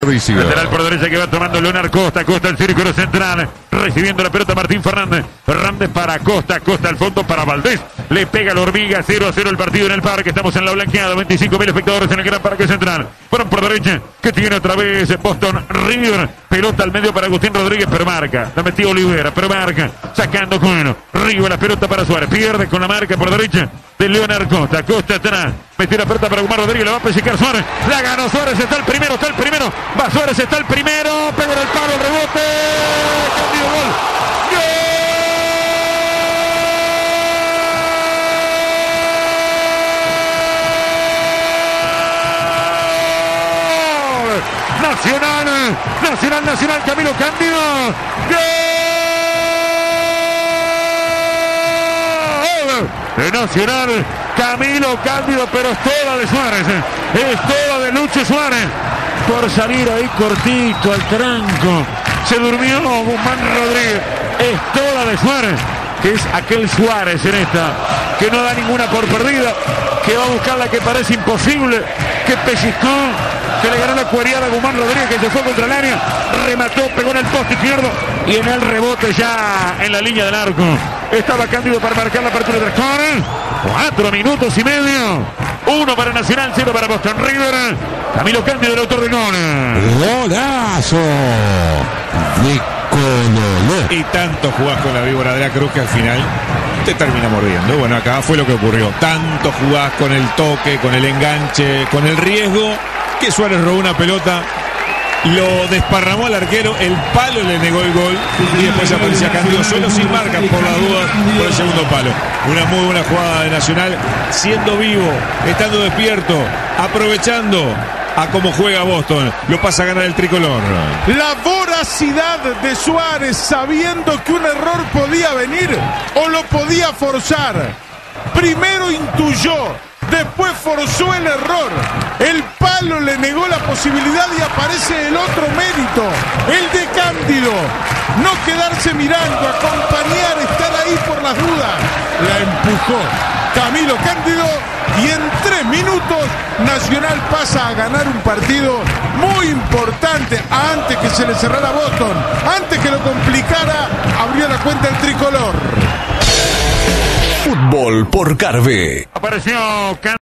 Lateral por derecha que va tomando Leonard Costa. Costa el círculo central. Recibiendo la pelota Martín Fernández. Fernández para Costa. Costa al fondo para Valdés. Le pega la hormiga. 0-0 el partido en el parque. Estamos en la blanqueada. 25.000 espectadores en el gran parque central. Fueron por derecha. Que tiene otra vez Boston River. Pelota al medio para Agustín Rodríguez. Pero marca. La metió Olivera. Pero marca. Sacando con River la pelota para Suárez. Pierde con la marca por derecha de Leonard Costa. Costa atrás. Metió la pelota para Guzmán Rodríguez. La va a pellizcar Suárez. La ganó Suárez. Está el primero. Va Suárez. Está el primero. Pega en el palo. El rebote. Cambio, gol. ¡Gol! Nacional. Camilo Cándido. ¡Gol! De Nacional. Camilo Cándido, pero es toda de Suárez. Es toda de Lucho Suárez. Por salir ahí cortito al tranco. Se durmió Guzmán Rodríguez. Es toda de Suárez. Que es aquel Suárez en esta. Que no da ninguna por perdida. Que va a buscar la que parece imposible. Que pellizcó. Que le ganó la cueriada a Guzmán Rodríguez, que se fue contra el área. Remató, pegó en el poste izquierdo. Y en el rebote ya en la línea del arco. Estaba Cándido para marcar la apertura de 4 minutos y medio. 1 para Nacional, 0 para Boston River. Camilo Cándido, el autor del gol. Golazo de Cololo. Y tanto jugás con la víbora de la Cruz que al final te termina mordiendo. Bueno, acá fue lo que ocurrió. Tanto jugás con el toque, con el enganche, con el riesgo, que Suárez robó una pelota, lo desparramó al arquero, el palo le negó el gol y después aparecía Cándido solo, sin marca por la duda, por el segundo palo. Una muy buena jugada de Nacional, siendo vivo, estando despierto, aprovechando a cómo juega Boston. Lo pasa a ganar el tricolor. La voracidad de Suárez, sabiendo que un error podía venir o lo podía forzar. Primero intuyó, después forzó el error. El palo le negó la posibilidad y aparece el otro mérito, el de Cándido. No quedarse mirando, acompañar, estar ahí por las dudas. La empujó Camilo Cándido y en 3 minutos Nacional pasa a ganar un partido muy importante. Antes que se le cerrara Boston, antes que lo complicara, abrió la cuenta el tricolor. Fútbol por Carve. Apareció